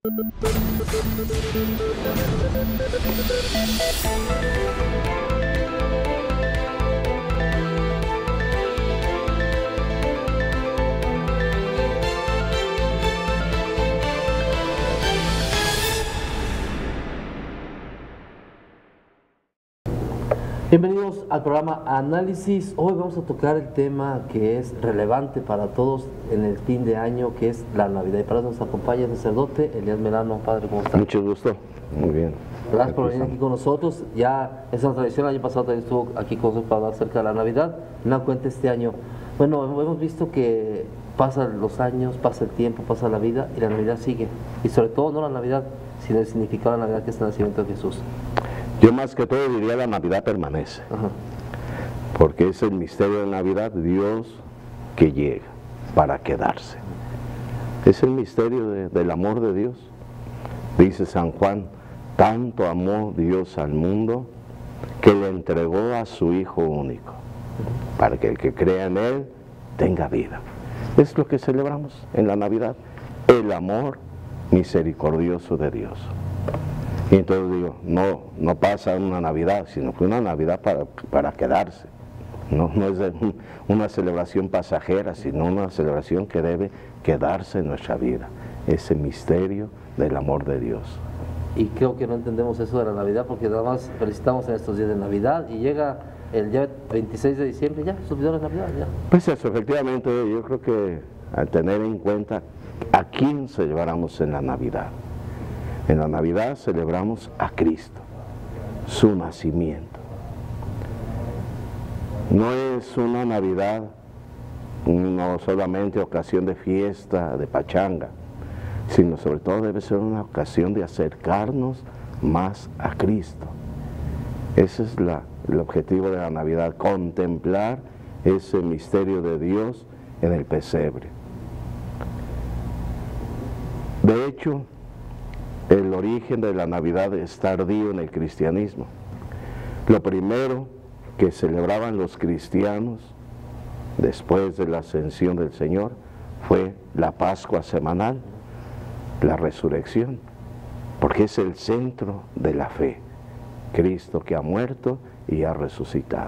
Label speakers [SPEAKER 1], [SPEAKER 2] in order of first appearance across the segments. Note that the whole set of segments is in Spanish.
[SPEAKER 1] Bienvenidos al programa Análisis. Hoy vamos a tocar el tema que es relevante para todos en el fin de año, que es la Navidad. Y para eso nos acompaña el sacerdote Elías Melano. Padre, ¿cómo está?
[SPEAKER 2] Mucho gusto, muy bien.
[SPEAKER 1] Gracias por venir aquí con nosotros. Ya es una tradición, el año pasado también estuvo aquí con nosotros para hablar acerca de la Navidad. No cuenta este año. Bueno, hemos visto que pasan los años, pasa el tiempo, pasa la vida y la Navidad sigue. Y sobre todo no la Navidad, sino el significado de la Navidad, que es el nacimiento de Jesús.
[SPEAKER 2] Yo más que todo diría la Navidad permanece, porque es el misterio de Navidad, Dios que llega para quedarse. Es el misterio del amor de Dios. Dice San Juan, tanto amó Dios al mundo que le entregó a su Hijo único, para que el que crea en Él tenga vida. Es lo que celebramos en la Navidad, el amor misericordioso de Dios. Y entonces digo, no pasa una Navidad, sino que una Navidad para quedarse. No es una celebración pasajera, sino una celebración que debe quedarse en nuestra vida. Ese misterio del amor de Dios.
[SPEAKER 1] Y creo que no entendemos eso de la Navidad, porque nada más felicitamos en estos días de Navidad y llega el día 26 de diciembre, ya, se olvidó la Navidad, ya.
[SPEAKER 2] Pues eso, efectivamente, yo creo que al tener en cuenta a quién celebramos en la Navidad. En la Navidad celebramos a Cristo, su nacimiento. No es una Navidad no solamente ocasión de fiesta, de pachanga, sino sobre todo debe ser una ocasión de acercarnos más a Cristo. Ese es el objetivo de la Navidad, contemplar ese misterio de Dios en el pesebre. De hecho, el origen de la Navidad es tardío en el cristianismo. Lo primero que celebraban los cristianos después de la ascensión del Señor fue la Pascua semanal, la resurrección, porque es el centro de la fe. Cristo que ha muerto y ha resucitado.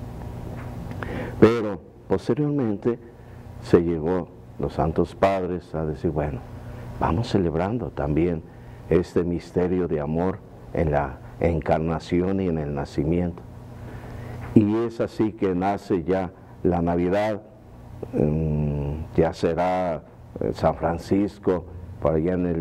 [SPEAKER 2] Pero posteriormente se llegó los santos padres a decir, bueno, vamos celebrando también este misterio de amor en la encarnación y en el nacimiento. Y es así que nace ya la Navidad, ya será San Francisco, por allá en el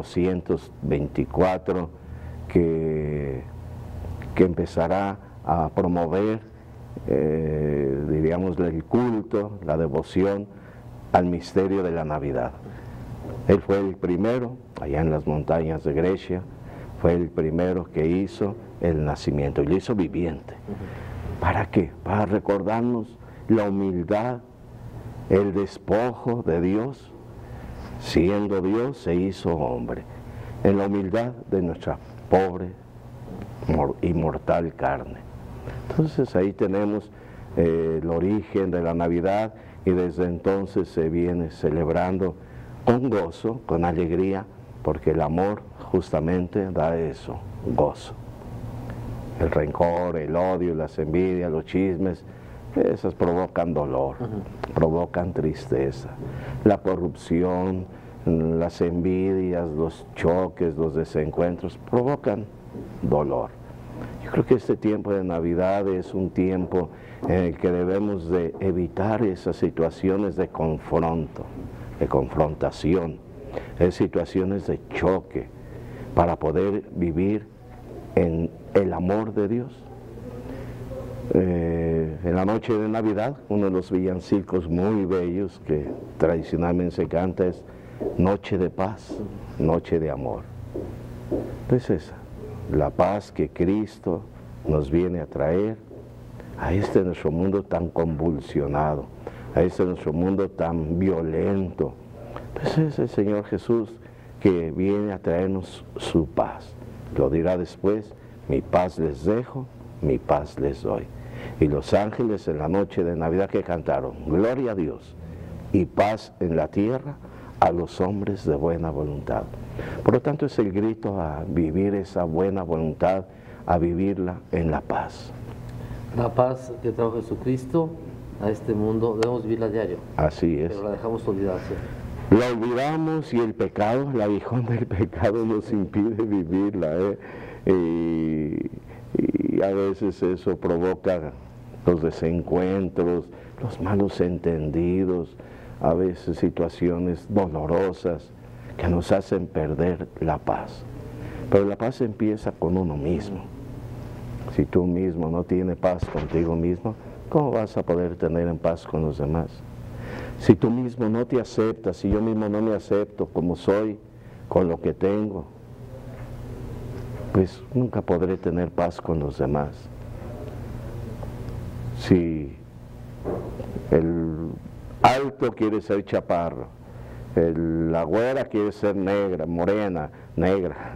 [SPEAKER 2] 1224, que empezará a promover, diríamos, el culto, la devoción al misterio de la Navidad. Él fue el primero, allá en las montañas de Grecia, fue el primero que hizo el nacimiento, y lo hizo viviente. ¿Para qué? Para recordarnos la humildad, el despojo de Dios. Siendo Dios, se hizo hombre, en la humildad de nuestra pobre y mortal carne. Entonces ahí tenemos el origen de la Navidad, y desde entonces se viene celebrando con gozo, con alegría, porque el amor justamente da eso, gozo. El rencor, el odio, las envidias, los chismes, esas provocan dolor, provocan tristeza. La corrupción, las envidias, los choques, los desencuentros, provocan dolor. Yo creo que este tiempo de Navidad es un tiempo en el que debemos de evitar esas situaciones de confronto, de confrontación, situaciones de choque, para poder vivir en el amor de Dios. En la noche de Navidad, uno de los villancicos muy bellos que tradicionalmente se canta es Noche de paz, noche de amor. Pues esa, la paz que Cristo nos viene a traer a este nuestro mundo tan convulsionado, a este nuestro mundo tan violento. Pues es el Señor Jesús que viene a traernos su paz. Lo dirá después, mi paz les dejo, mi paz les doy. Y los ángeles en la noche de Navidad que cantaron, gloria a Dios y paz en la tierra a los hombres de buena voluntad. Por lo tanto, es el grito a vivir esa buena voluntad, a vivirla en la paz.
[SPEAKER 1] La paz que trajo Jesucristo a este mundo, debemos vivirla a diario.
[SPEAKER 2] Así es.
[SPEAKER 1] Pero la dejamos olvidarse.
[SPEAKER 2] La olvidamos y el pecado, el aguijón del pecado nos impide vivirla, y a veces eso provoca los desencuentros, los malos entendidos, a veces situaciones dolorosas que nos hacen perder la paz. Pero la paz empieza con uno mismo. Si tú mismo no tienes paz contigo mismo, ¿cómo vas a poder tener en paz con los demás? Si tú mismo no te aceptas, si yo mismo no me acepto como soy, con lo que tengo, pues nunca podré tener paz con los demás. Si el alto quiere ser chaparro, la güera quiere ser negra, morena, negra,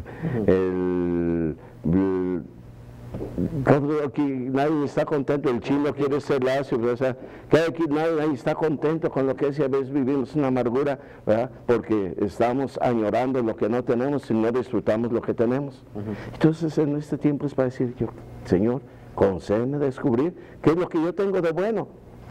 [SPEAKER 2] aquí nadie está contento, el chino quiere ser lacio, o sea, aquí nadie está contento con lo que es, y a veces vivimos una amargura, ¿verdad? Porque estamos añorando lo que no tenemos y no disfrutamos lo que tenemos. Entonces en este tiempo es para decir, Señor, concédeme descubrir qué es lo que yo tengo de bueno,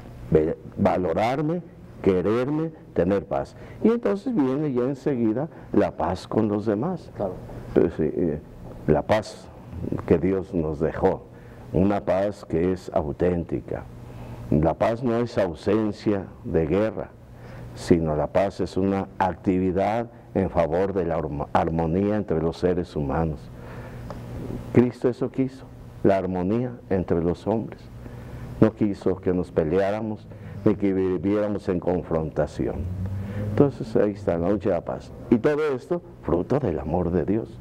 [SPEAKER 2] valorarme, quererme, tener paz. Y entonces viene ya enseguida la paz con los demás.
[SPEAKER 1] Claro.
[SPEAKER 2] Entonces, la paz que Dios nos dejó, una paz que es auténtica. La paz no es ausencia de guerra, sino la paz es una actividad en favor de la armonía entre los seres humanos. Cristo eso quiso, la armonía entre los hombres. No quiso que nos peleáramos ni que viviéramos en confrontación. Entonces ahí está la noche de la paz. Y todo esto fruto del amor de Dios.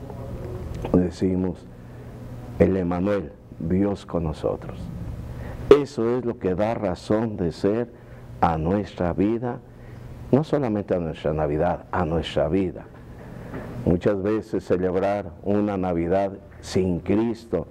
[SPEAKER 2] Decimos, el Emmanuel, Dios con nosotros. Eso es lo que da razón de ser a nuestra vida, no solamente a nuestra Navidad, a nuestra vida. Muchas veces celebrar una Navidad sin Cristo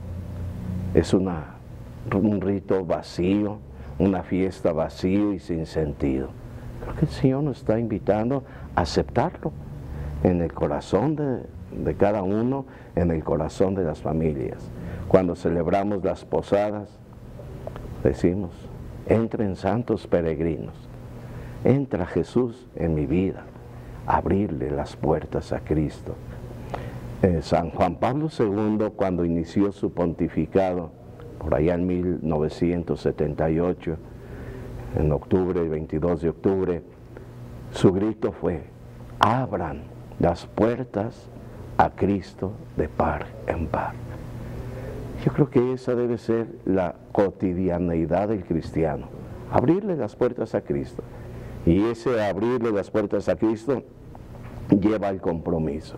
[SPEAKER 2] es un rito vacío, una fiesta vacía y sin sentido. Creo que el Señor nos está invitando a aceptarlo en el corazón de cada uno, en el corazón de las familias. Cuando celebramos las posadas, decimos, entren santos peregrinos, entra Jesús en mi vida, abrirle las puertas a Cristo. San Juan Pablo II, cuando inició su pontificado, por allá en 1978, en octubre, el 22 de octubre, su grito fue, abran las puertas a Cristo de par en par. Yo creo que esa debe ser la cotidianeidad del cristiano, abrirle las puertas a Cristo. Y ese abrirle las puertas a Cristo lleva al compromiso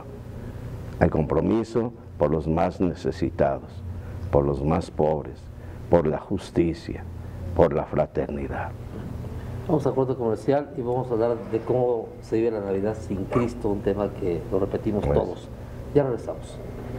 [SPEAKER 2] por los más necesitados, por los más pobres, por la justicia, por la fraternidad.
[SPEAKER 1] Vamos a corte comercial y vamos a hablar de cómo se vive la Navidad sin Cristo, un tema que lo repetimos todos. Ya regresamos.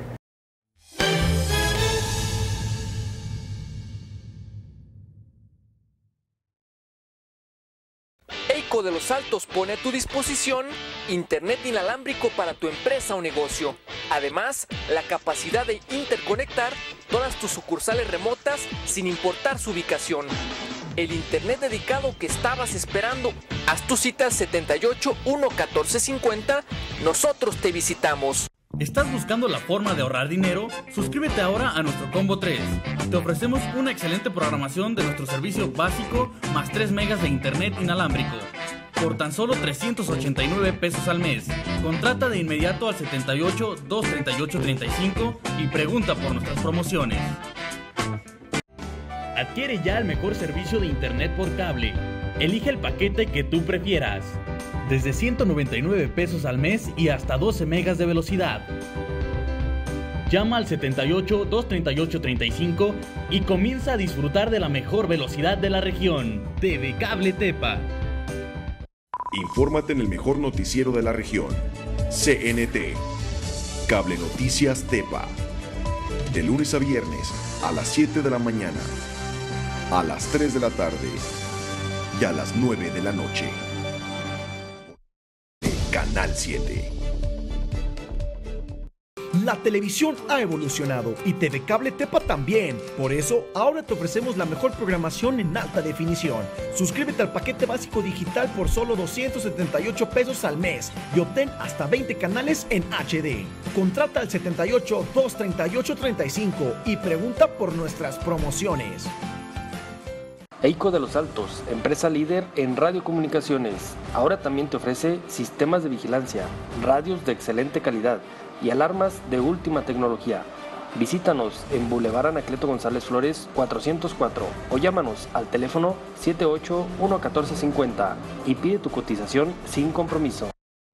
[SPEAKER 3] EICO de Los Altos pone a tu disposición internet inalámbrico para tu empresa o negocio. Además, la capacidad de interconectar todas tus sucursales remotas sin importar su ubicación. El internet dedicado que estabas esperando. Haz tu cita al 78 1 14 50. Nosotros te visitamos.
[SPEAKER 4] ¿Estás buscando la forma de ahorrar dinero? Suscríbete ahora a nuestro Combo 3. Te ofrecemos una excelente programación de nuestro servicio básico más 3 megas de internet inalámbrico por tan solo 389 pesos al mes. Contrata de inmediato al 78 238 35 y pregunta por nuestras promociones. Adquiere ya el mejor servicio de internet por cable. Elige el paquete que tú prefieras. Desde 199 pesos al mes y hasta 12 megas de velocidad. Llama al 78 238 35 y comienza a disfrutar de la mejor velocidad de la región. TV Cable Tepa.
[SPEAKER 5] Infórmate en el mejor noticiero de la región. CNT. Cable Noticias Tepa. De lunes a viernes a las 7 de la mañana, a las 3 de la tarde y a las 9 de la noche. Canal 7.
[SPEAKER 6] La televisión ha evolucionado y TV Cable Tepa también. Por eso, ahora te ofrecemos la mejor programación en alta definición. Suscríbete al paquete básico digital por solo 278 pesos al mes y obtén hasta 20 canales en HD. Contrata al 78 238 35 y pregunta por nuestras promociones.
[SPEAKER 7] EICO de los Altos, empresa líder en radiocomunicaciones. Ahora también te ofrece sistemas de vigilancia, radios de excelente calidad y alarmas de última tecnología. Visítanos en Boulevard Anacleto González Flores 404 o llámanos al teléfono 78-11450 y pide tu cotización sin compromiso.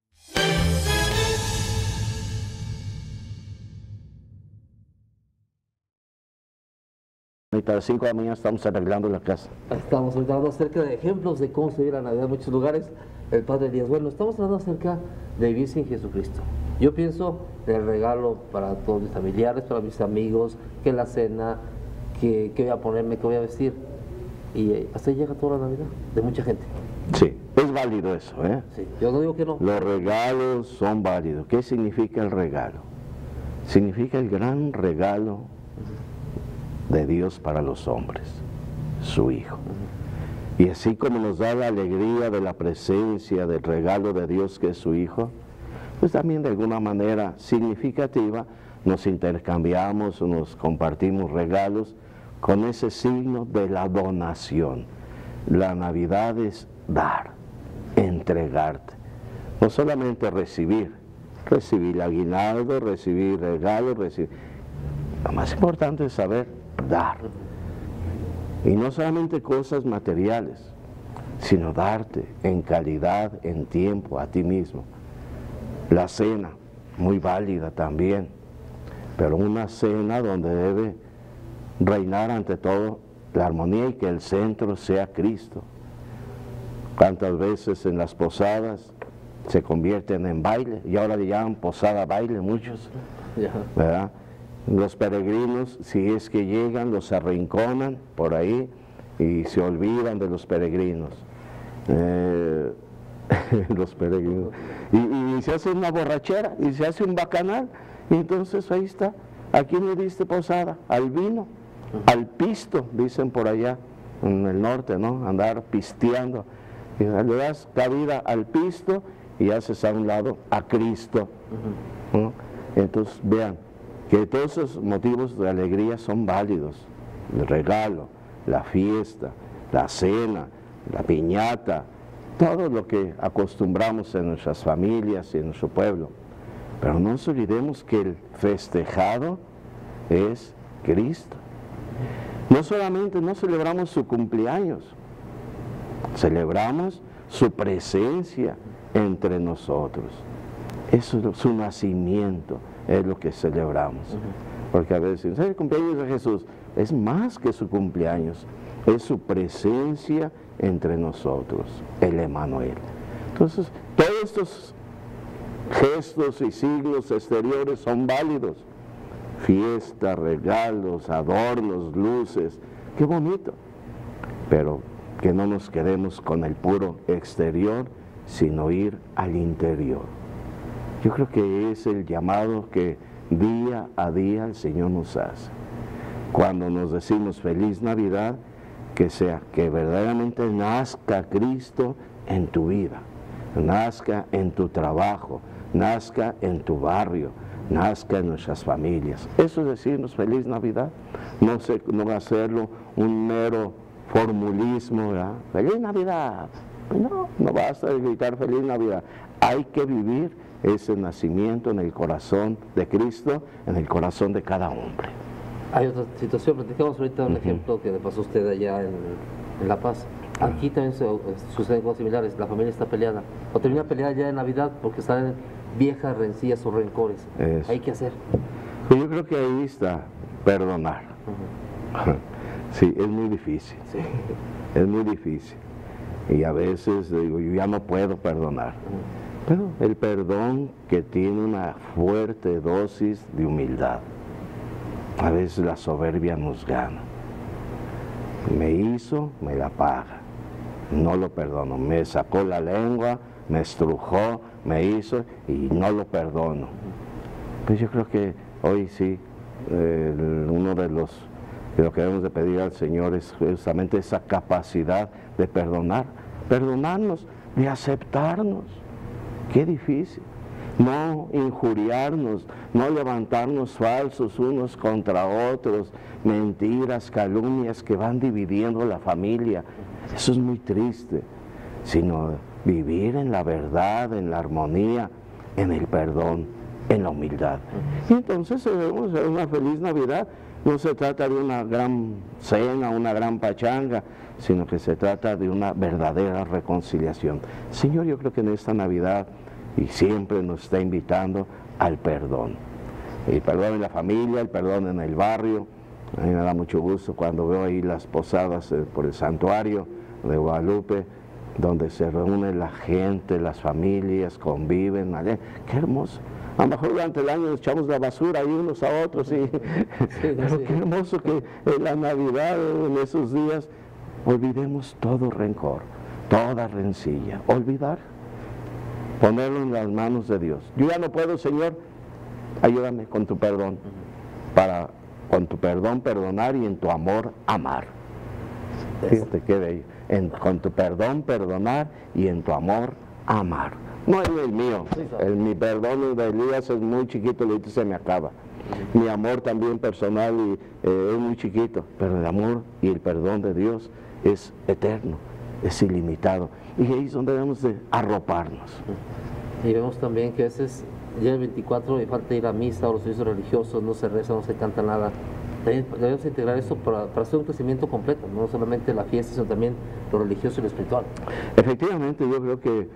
[SPEAKER 2] Y para las 5 de la mañana estamos arreglando la casa.
[SPEAKER 1] Estamos hablando acerca de ejemplos de cómo se vive la Navidad en muchos lugares. El Padre Elías, bueno, estamos hablando acerca de vivir sin Jesucristo. Yo pienso en el regalo para todos mis familiares, para mis amigos, que la cena, que voy a ponerme, que voy a vestir. Y hasta ahí llega toda la Navidad, de mucha gente.
[SPEAKER 2] Sí, es válido eso, ¿eh?
[SPEAKER 1] Sí, yo no digo que no.
[SPEAKER 2] Los regalos son válidos. ¿Qué significa el regalo? Significa el gran regalo de Dios para los hombres, su Hijo. Y así como nos da la alegría de la presencia del regalo de Dios que es su Hijo, pues también de alguna manera significativa nos intercambiamos o nos compartimos regalos con ese signo de la donación. La Navidad es dar, entregarte, no solamente recibir aguinaldo, recibir regalos, lo más importante es saber dar. Y no solamente cosas materiales, sino darte en calidad, en tiempo, a ti mismo. La cena, muy válida también, pero una cena donde debe reinar ante todo la armonía y que el centro sea Cristo. ¿Cuántas veces en las posadas se convierten en baile? Y ahora le llaman posada baile muchos, ¿verdad? Los peregrinos, si es que llegan, los arrinconan por ahí y se olvidan de los peregrinos. Los peregrinos. Y se hace una borrachera y se hace un bacanal. Y entonces ahí está. ¿A quién le diste posada? Al vino, al pisto, dicen por allá en el norte, ¿no? Andar pisteando. Y le das cabida al pisto y haces a un lado a Cristo, ¿no? Entonces vean que todos esos motivos de alegría son válidos. El regalo, la fiesta, la cena, la piñata, todo lo que acostumbramos en nuestras familias y en nuestro pueblo. Pero no nos olvidemos que el festejado es Cristo. No solamente no celebramos su cumpleaños, celebramos su presencia entre nosotros. Eso es su nacimiento, es lo que celebramos. Porque a veces el cumpleaños de Jesús es más que su cumpleaños, es su presencia entre nosotros, el Emmanuel. Entonces, todos estos gestos y signos exteriores son válidos. Fiesta, regalos, adornos, luces, qué bonito. Pero que no nos quedemos con el puro exterior, sino ir al interior. Yo creo que es el llamado que día a día el Señor nos hace. Cuando nos decimos feliz Navidad, que sea que verdaderamente nazca Cristo en tu vida, nazca en tu trabajo, nazca en tu barrio, nazca en nuestras familias. Eso es decirnos feliz Navidad, no va a hacerlo un mero formulismo, ¿verdad? Feliz Navidad. No basta de gritar feliz Navidad. Hay que vivir ese nacimiento en el corazón de Cristo, en el corazón de cada hombre.
[SPEAKER 1] Hay otra situación, platicamos ahorita un ejemplo que le pasó a usted allá en La Paz. Aquí también suceden cosas similares, la familia está peleada, o termina peleada ya en Navidad porque están en viejas rencillas o rencores. Eso. ¿Hay que hacer?
[SPEAKER 2] Yo creo que ahí está perdonar. Sí, es muy difícil. Sí. Es muy difícil. Y a veces digo, yo ya no puedo perdonar. Pero el perdón que tiene una fuerte dosis de humildad. A veces la soberbia nos gana. Me hizo, me la paga. No lo perdono. Me sacó la lengua, me estrujó, me hizo y no lo perdono. Pues yo creo que hoy sí, uno de lo que debemos de pedir al Señor es justamente esa capacidad de perdonarnos, de aceptarnos. Qué difícil. No injuriarnos, no levantarnos falsos unos contra otros, mentiras, calumnias que van dividiendo la familia. Eso es muy triste, sino vivir en la verdad, en la armonía, en el perdón, en la humildad. Y entonces debemos hacer una feliz Navidad. No se trata de una gran cena, una gran pachanga, sino que se trata de una verdadera reconciliación. Señor, yo creo que en esta Navidad y siempre nos está invitando al perdón. El perdón en la familia, el perdón en el barrio. A mí me da mucho gusto cuando veo ahí las posadas por el santuario de Guadalupe, donde se reúne la gente, las familias, conviven. ¡Qué hermoso! A lo mejor durante el año nos echamos la basura ahí unos a otros, sí. Pero qué hermoso que en la Navidad, en esos días, olvidemos todo rencor, toda rencilla. Olvidar, ponerlo en las manos de Dios. Yo ya no puedo, Señor, ayúdame con tu perdón, para con tu perdón perdonar y en tu amor amar. Fíjate qué bello. Con tu perdón perdonar y en tu amor amar. No es el mío, mi perdón de Elías es muy chiquito, ahorita se me acaba. Mi amor también personal es muy chiquito, pero el amor y el perdón de Dios es eterno, es ilimitado. Y ahí es donde debemos de arroparnos.
[SPEAKER 1] Y vemos también que a veces ya el 24 y falta ir a misa o los servicios religiosos, no se reza, no se canta nada. También debemos integrar esto para hacer un crecimiento completo, no solamente la fiesta, sino también lo religioso y lo espiritual.
[SPEAKER 2] Efectivamente, yo creo que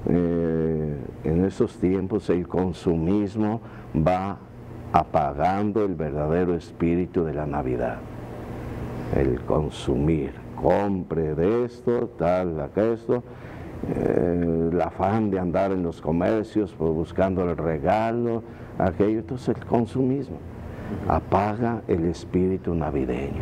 [SPEAKER 2] en estos tiempos el consumismo va apagando el verdadero espíritu de la Navidad. El consumir, compre de esto, tal, aquello, el afán de andar en los comercios buscando el regalo, aquello. Entonces el consumismo apaga el espíritu navideño.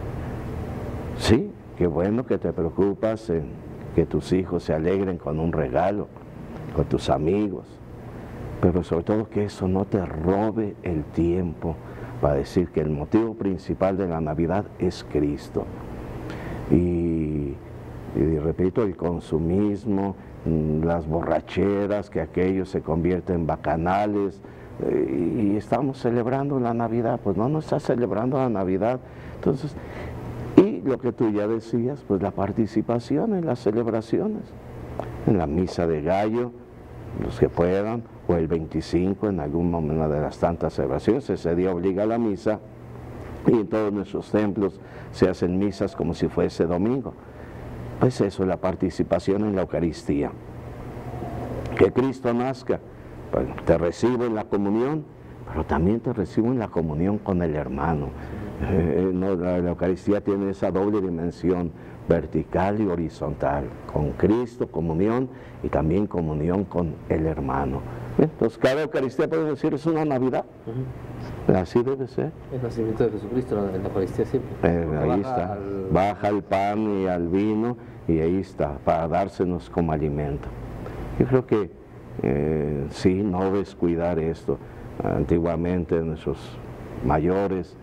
[SPEAKER 2] Sí, qué bueno que te preocupas en que tus hijos se alegren con un regalo, con tus amigos, pero sobre todo que eso no te robe el tiempo para decir que el motivo principal de la Navidad es Cristo. Y repito, el consumismo, las borracheras, que aquello se convierte en bacanales, y estamos celebrando la Navidad. Pues no estás celebrando la Navidad. Entonces, y lo que tú ya decías, pues la participación en las celebraciones, en la misa de gallo, los que puedan, o el 25 en algún momento de las tantas celebraciones. Ese día obliga a la misa, y en todos nuestros templos se hacen misas como si fuese domingo. Pues eso es la participación en la Eucaristía. Que Cristo nazca, pues te recibo en la comunión, pero también te recibo en la comunión con el hermano. La Eucaristía tiene esa doble dimensión, vertical y horizontal, con Cristo, comunión, y también comunión con el hermano. Entonces cada Eucaristía, podemos decir, es una Navidad. Así debe ser.
[SPEAKER 1] El nacimiento de Jesucristo en la Eucaristía siempre.
[SPEAKER 2] Ahí está, baja el pan y al vino, y ahí está, para dársenos como alimento. Yo creo que sí, no descuidar esto. Antiguamente nuestros mayores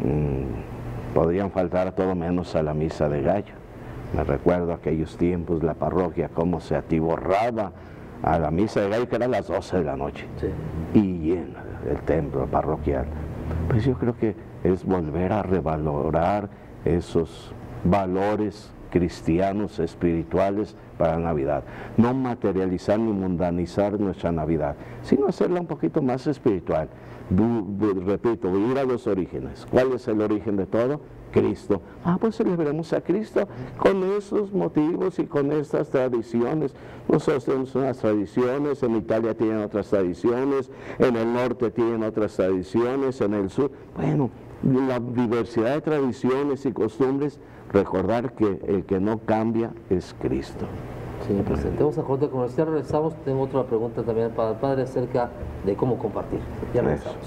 [SPEAKER 2] podrían faltar a todo menos a la misa de gallo. Me recuerdo aquellos tiempos, la parroquia, cómo se atiborraba a la misa de gallo, que era a las 12 de la noche, sí, y llena el templo parroquial. Pues yo creo que es volver a revalorar esos valores cristianos, espirituales para la Navidad. No materializar ni mundanizar nuestra Navidad, sino hacerla un poquito más espiritual. Repito, ir a los orígenes. ¿Cuál es el origen de todo? Cristo. Pues celebremos a Cristo con esos motivos y con estas tradiciones. Nosotros tenemos unas tradiciones, en Italia tienen otras tradiciones, en el norte tienen otras tradiciones, en el sur. Bueno, la diversidad de tradiciones y costumbres, recordar que el que no cambia es Cristo.
[SPEAKER 1] Sí, presentemos a corte comercial, regresamos. Tengo otra pregunta también para el padre acerca de cómo compartir. Ya regresamos.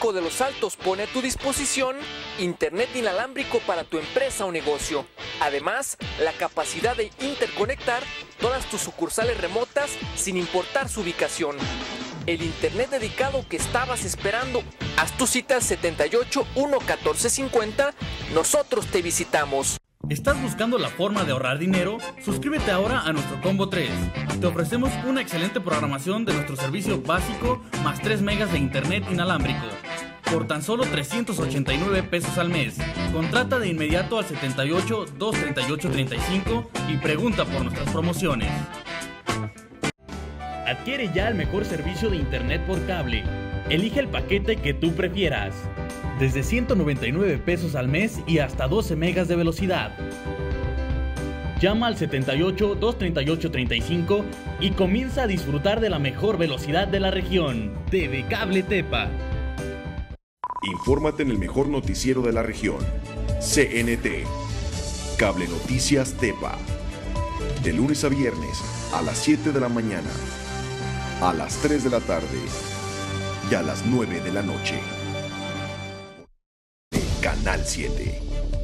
[SPEAKER 3] EICO de Los Altos pone a tu disposición Internet inalámbrico para tu empresa o negocio. Además, la capacidad de interconectar todas tus sucursales remotas sin importar su ubicación. El Internet dedicado que estabas esperando. Haz tu cita al 78 1 14 50. Nosotros te visitamos.
[SPEAKER 4] ¿Estás buscando la forma de ahorrar dinero? Suscríbete ahora a nuestro Combo 3. Te ofrecemos una excelente programación de nuestro servicio básico más 3 megas de internet inalámbrico por tan solo 389 pesos al mes. Contrata de inmediato al 78 238 35 y pregunta por nuestras promociones. Adquiere ya el mejor servicio de internet por cable. Elige el paquete que tú prefieras. Desde 199 pesos al mes y hasta 12 megas de velocidad. Llama al 78 238 35 y comienza a disfrutar de la mejor velocidad de la región. TV Cable Tepa.
[SPEAKER 5] Infórmate en el mejor noticiero de la región. CNT. Cable Noticias Tepa. De lunes a viernes a las 7 de la mañana, a las 3 de la tarde y a las 9 de la noche. Canal 7.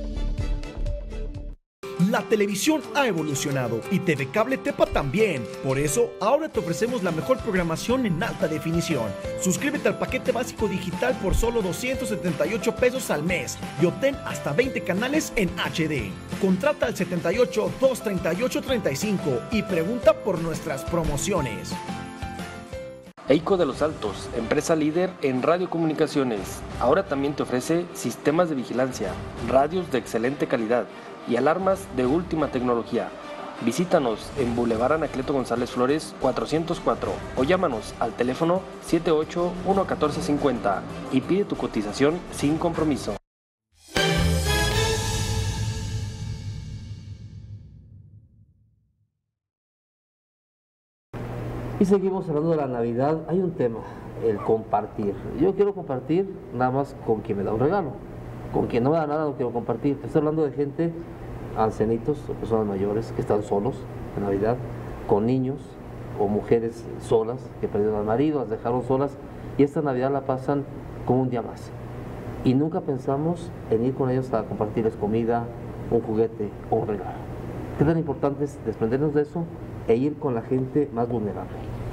[SPEAKER 6] La televisión ha evolucionado y TV Cable Tepa también. Por eso, ahora te ofrecemos la mejor programación en alta definición. Suscríbete al paquete básico digital por solo 278 pesos al mes y obtén hasta 20 canales en HD. Contrata al 78 238 35 y pregunta por nuestras promociones.
[SPEAKER 7] EICO de Los Altos, empresa líder en radiocomunicaciones. Ahora también te ofrece sistemas de vigilancia, radios de excelente calidad y alarmas de última tecnología. Visítanos en Boulevard Anacleto González Flores 404 o llámanos al teléfono 78 1 14 50 y pide tu cotización sin compromiso.
[SPEAKER 1] Y seguimos hablando de la Navidad. Hay un tema, el compartir. Yo quiero compartir nada más con quien me da un regalo. Con quien no me da nada no quiero compartir. Estoy hablando de gente, ancianitos o personas mayores que están solos en Navidad, con niños o mujeres solas que perdieron al marido, las dejaron solas y esta Navidad la pasan como un día más. Y nunca pensamos en ir con ellos a compartirles comida, un juguete o un regalo. ¿Qué tan importante es desprendernos de eso e ir con la gente más vulnerable?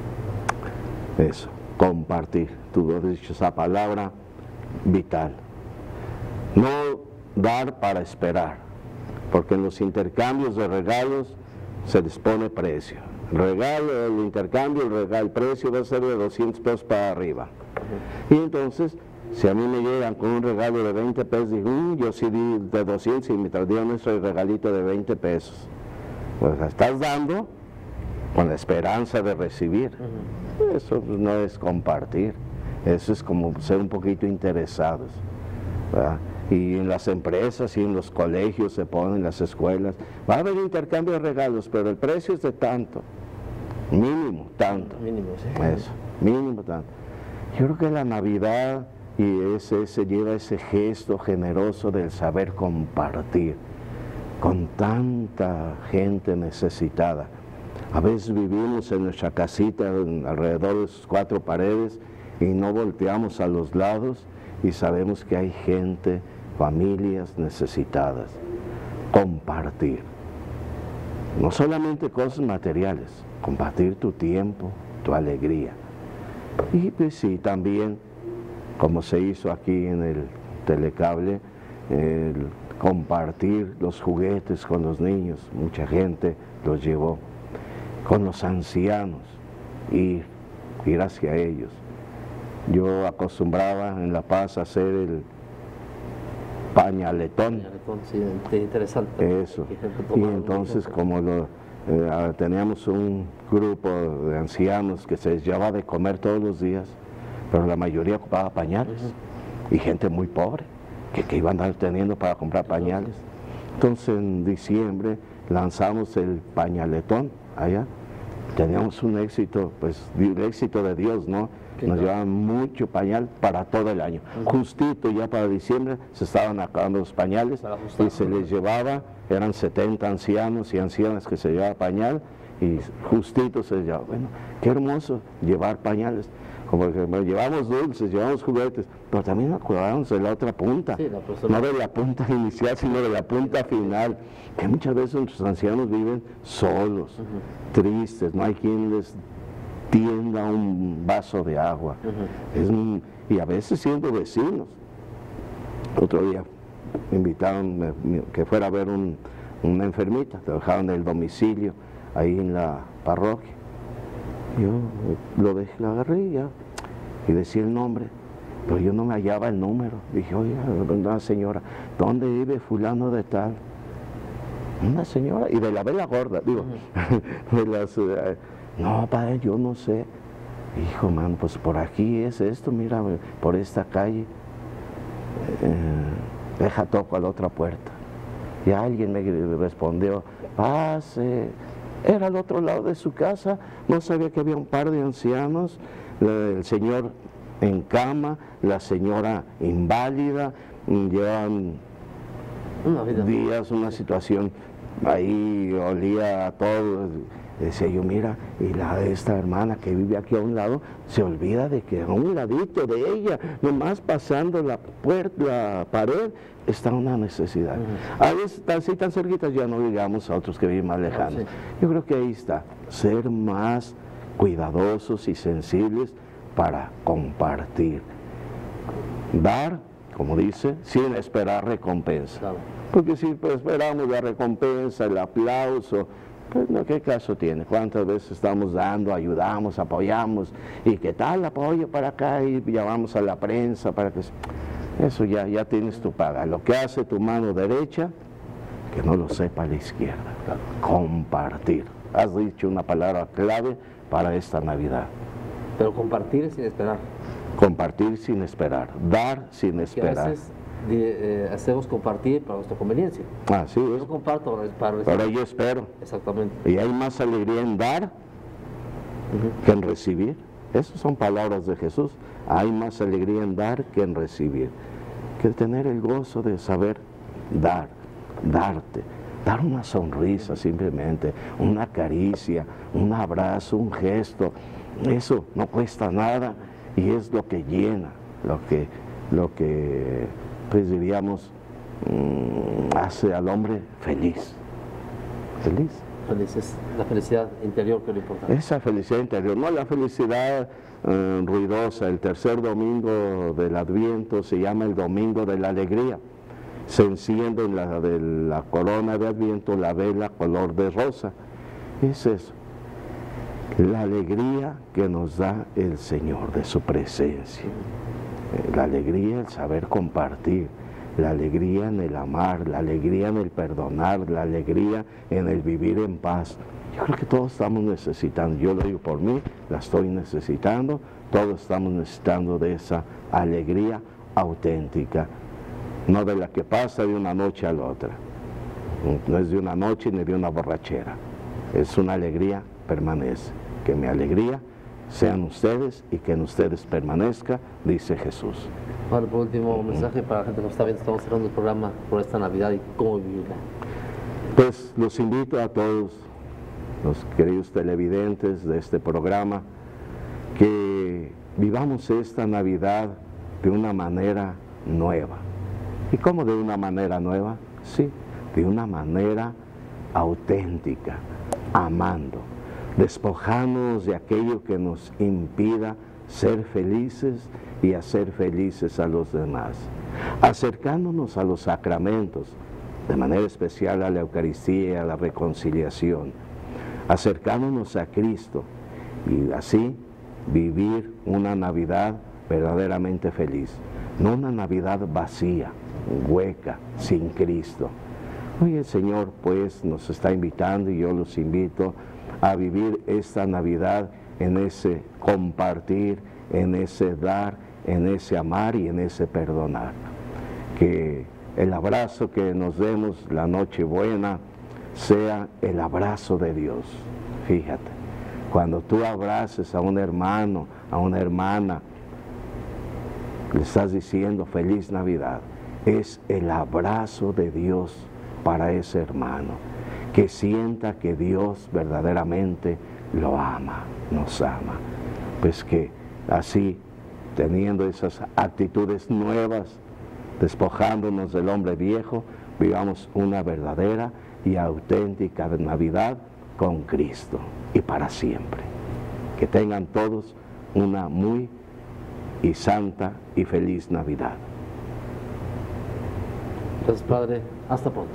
[SPEAKER 2] Eso, compartir. Tú has dicho esa palabra vital. No dar para esperar, porque en los intercambios de regalos se les pone precio. El intercambio, el precio va a ser de 200 pesos para arriba. Y entonces, si a mí me llegan con un regalo de 20 pesos, digo, yo sí di de 200 y me trajeron ese regalito de 20 pesos. Pues estás dando con la esperanza de recibir. Eso no es compartir, eso es como ser un poquito interesados, ¿verdad? Y en las empresas y en los colegios se ponen, en las escuelas, va a haber intercambio de regalos, pero el precio es de tanto, mínimo tanto.
[SPEAKER 1] Mínimo, sí.
[SPEAKER 2] Eso, mínimo tanto. Yo creo que la Navidad y ese lleva ese gesto generoso del saber compartir con tanta gente necesitada. A veces vivimos en nuestra casita alrededor de sus 4 paredes y no volteamos a los lados y sabemos que hay gente, familias necesitadas. Compartir. No solamente cosas materiales, compartir tu tiempo, tu alegría. Y pues sí, también, como se hizo aquí en el telecable, el compartir los juguetes con los niños, mucha gente los llevó. Con los ancianos, ir hacia ellos. Yo acostumbraba en La Paz a hacer el pañaletón.
[SPEAKER 1] Sí, interesante.
[SPEAKER 2] Eso. Y entonces como teníamos un grupo de ancianos que se les llevaba de comer todos los días, pero la mayoría ocupaba pañales. Y gente muy pobre, que iban a andar teniendo para comprar pañales. Entonces en diciembre lanzamos el pañaletón allá. Teníamos un éxito, pues el éxito de Dios, ¿no? Nos llevaban mucho pañal para todo el año. Justito ya para diciembre se estaban acabando los pañales y se les llevaba, eran 70 ancianos y ancianas que se llevaban pañal y justito se llevaba. Bueno, qué hermoso llevar pañales. como que bueno, llevamos dulces, llevamos juguetes, pero también nos cuidamos de la otra punta,
[SPEAKER 1] Sí, la persona.
[SPEAKER 2] no de la punta inicial, sino de la punta final, que muchas veces nuestros ancianos viven solos, tristes, no hay quien les tienda un vaso de agua, y a veces siendo vecinos. Otro día me invitaron que fuera a ver una enfermita, trabajaba en el domicilio, ahí en la parroquia. Yo lo dejé, lo agarré y decía el nombre, pero yo no me hallaba el número. Dije, oiga, una señora, ¿dónde vive fulano de tal? Una señora, y de la vela gorda, digo, de las, no, padre, yo no sé. Hijo, mano, pues por aquí es esto, mira, por esta calle, deja toco a la otra puerta. Y alguien me respondió, pase. Era al otro lado de su casa, no sabía que había un par de ancianos, el señor en cama, la señora inválida, llevan días, una situación, ahí olía a todo. Decía yo, mira, y esta hermana que vive aquí a un lado, se olvida de que a un ladito de ella, nomás pasando la puerta, la pared, está una necesidad. A veces, así tan cerquitas, ya no digamos a otros que viven más lejanos. Yo creo que ahí está, ser más cuidadosos y sensibles para compartir. Dar, como dice, sin esperar recompensa. Claro. Porque si esperamos la recompensa, el aplauso, pues no, ¿qué caso tiene? ¿Cuántas veces estamos dando, ayudamos, apoyamos? ¿Y qué tal apoyo para acá? Y llamamos a la prensa para que... Eso ya tienes tu paga. Lo que hace tu mano derecha, que no lo sepa la izquierda. Claro. Compartir. Has dicho una palabra clave para esta Navidad.
[SPEAKER 1] Pero compartir sin esperar.
[SPEAKER 2] Compartir sin esperar. Dar sin esperar.
[SPEAKER 1] A veces hacemos compartir para nuestra conveniencia.
[SPEAKER 2] Así es.
[SPEAKER 1] Yo comparto para
[SPEAKER 2] Pero yo espero.
[SPEAKER 1] Exactamente.
[SPEAKER 2] Y hay más alegría en dar que en recibir. Esas son palabras de Jesús. Hay más alegría en dar que en recibir. Que tener el gozo de saber dar, darte, dar una sonrisa simplemente, una caricia, un abrazo, un gesto. Eso no cuesta nada y es lo que llena, lo que pues diríamos, hace al hombre feliz. Feliz.
[SPEAKER 1] Feliz, es la felicidad interior que es lo importante.
[SPEAKER 2] Esa felicidad interior, no la felicidad ruidosa. El tercer domingo del Adviento se llama el Domingo de la Alegría. Se enciende de la corona de Adviento la vela color de rosa. Es eso, la alegría que nos da el Señor de su presencia. La alegría, el saber compartir, la alegría en el amar, la alegría en el perdonar, la alegría en el vivir en paz. Yo creo que todos estamos necesitando, yo lo digo por mí, la estoy necesitando, todos estamos necesitando de esa alegría auténtica, no de la que pasa de una noche a la otra. No es de una noche ni de una borrachera, es una alegría permanece. Que mi alegría sean ustedes y que en ustedes permanezca, dice Jesús.
[SPEAKER 1] Bueno, por último, mensaje para la gente que nos está viendo, estamos cerrando el programa por esta Navidad y cómo vivirla.
[SPEAKER 2] Pues los invito a todos los queridos televidentes de este programa que vivamos esta Navidad de una manera nueva. ¿Y cómo de una manera nueva? Sí, de una manera auténtica, amando, despojándonos de aquello que nos impida ser felices y hacer felices a los demás, acercándonos a los sacramentos, de manera especial a la Eucaristía y a la reconciliación, acercándonos a Cristo y así vivir una Navidad verdaderamente feliz, no una Navidad vacía, hueca, sin Cristo. Hoy el Señor pues nos está invitando y yo los invito a vivir esta Navidad en ese compartir, en ese dar, en ese amar y en ese perdonar. Que el abrazo que nos demos la Nochebuena sea el abrazo de Dios. Fíjate, cuando tú abraces a un hermano, a una hermana, le estás diciendo feliz Navidad. Es el abrazo de Dios para ese hermano, que sienta que Dios verdaderamente lo ama, nos ama. Pues que así, teniendo esas actitudes nuevas, despojándonos del hombre viejo, vivamos una verdadera y auténtica Navidad con Cristo y para siempre. Que tengan todos una muy y santa y feliz Navidad.
[SPEAKER 1] Gracias, Padre. Hasta pronto.